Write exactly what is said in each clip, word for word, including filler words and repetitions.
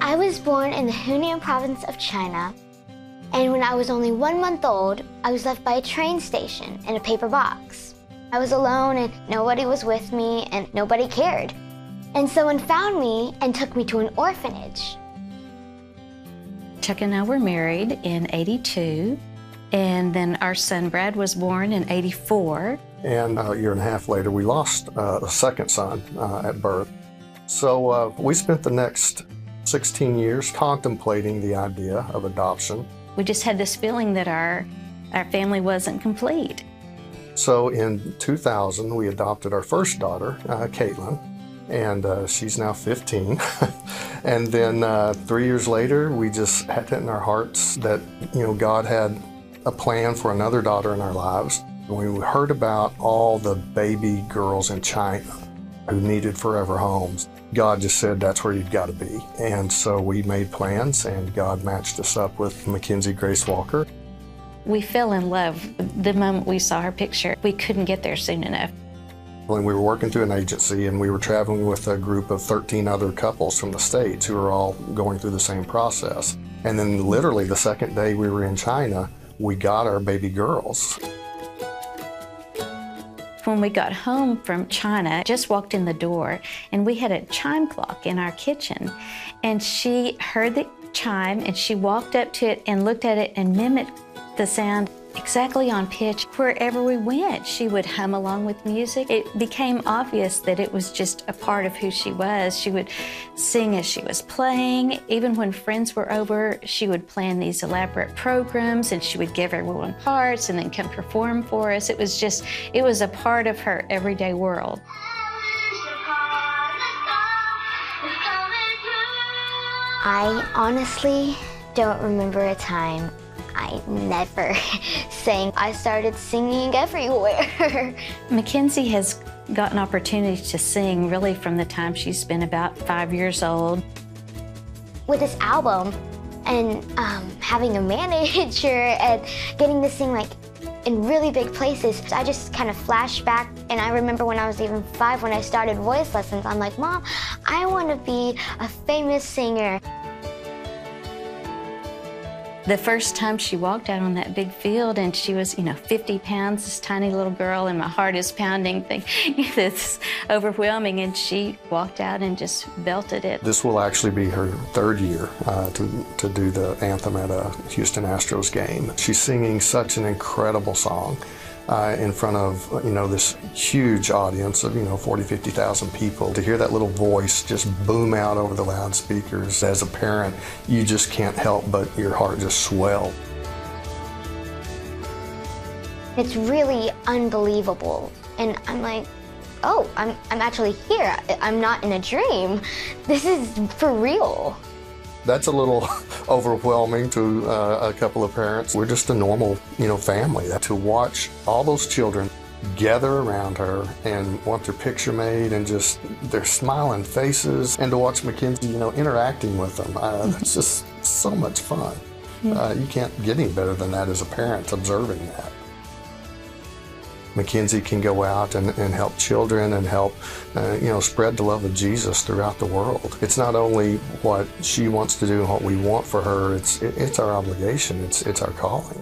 I was born in the Hunan province of China, and when I was only one month old, I was left by a train station in a paper box. I was alone and nobody was with me and nobody cared. And someone found me and took me to an orphanage. Chuck and I were married in eighty-two, and then our son Brad was born in eighty-four. And a year and a half later, we lost uh, a second son uh, at birth. So uh, we spent the next sixteen years contemplating the idea of adoption. We just had this feeling that our, our family wasn't complete. So in two thousand, we adopted our first daughter, uh, Caitlin, and uh, she's now fifteen. And then uh, three years later, we just had it in our hearts that, you know, God had a plan for another daughter in our lives. When we heard about all the baby girls in China who needed forever homes, God just said that's where you've got to be. And so we made plans, and God matched us up with Kenzie Grace Walker. We fell in love the moment we saw her picture. We couldn't get there soon enough. When we were working through an agency, and we were traveling with a group of thirteen other couples from the States who were all going through the same process. And then literally the second day we were in China, we got our baby girls. When we got home from China, just walked in the door, and we had a chime clock in our kitchen. And she heard the chime, and she walked up to it and looked at it and mimicked the sound exactly on pitch. Wherever we went, she would hum along with music. It became obvious that it was just a part of who she was. She would sing as she was playing. Even when friends were over, she would plan these elaborate programs, and she would give everyone parts and then come perform for us. It was just, it was a part of her everyday world. I honestly don't remember a time I never sang. I started singing everywhere. Mackenzie has got an opportunity to sing really from the time she's been about five years old. With this album and um, having a manager and getting to sing like in really big places, I just kind of flashed back, and I remember when I was even five when I started voice lessons. I'm like, Mom, I want to be a famous singer. The first time she walked out on that big field, and she was, you know, fifty pounds, this tiny little girl, and my heart is pounding, thing. It's overwhelming, and she walked out and just belted it. This will actually be her third year uh, to, to do the anthem at a Houston Astros game. She's singing such an incredible song uh, in front of, you know, this huge audience of, you know, forty, fifty thousand people. To hear that little voice just boom out over the loudspeakers, as a parent, you just can't help but your heart just swell. It's really unbelievable, and I'm like, oh, I'm, I'm actually here. I'm not in a dream. This is for real. That's a little overwhelming to uh, a couple of parents. We're just a normal, you know, family. To watch all those children gather around her and want their picture made, and just their smiling faces, and to watch Mackenzie, you know, interacting with them. Uh, it's just so much fun. Uh, you can't get any better than that as a parent, observing that. Mackenzie can go out and, and help children and help, uh, you know, spread the love of Jesus throughout the world. It's not only what she wants to do and what we want for her, it's, it, it's our obligation, it's, it's our calling.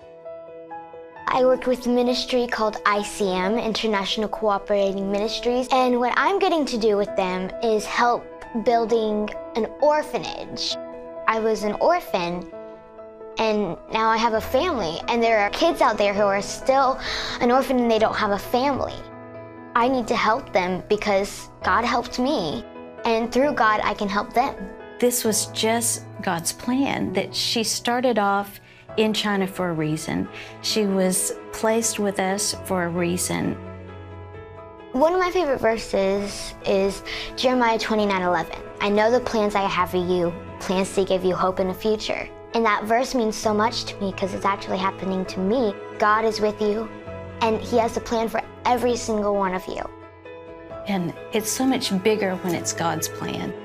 I work with a ministry called I C M, International Cooperating Ministries, and what I'm getting to do with them is help building an orphanage. I was an orphan, and now I have a family, and there are kids out there who are still an orphan and they don't have a family. I need to help them because God helped me, and through God I can help them. This was just God's plan, that she started off in China for a reason. She was placed with us for a reason. One of my favorite verses is Jeremiah twenty-nine eleven. I know the plans I have for you, plans to give you hope in the future. And that verse means so much to me because it's actually happening to me. God is with you, and He has a plan for every single one of you. And it's so much bigger when it's God's plan.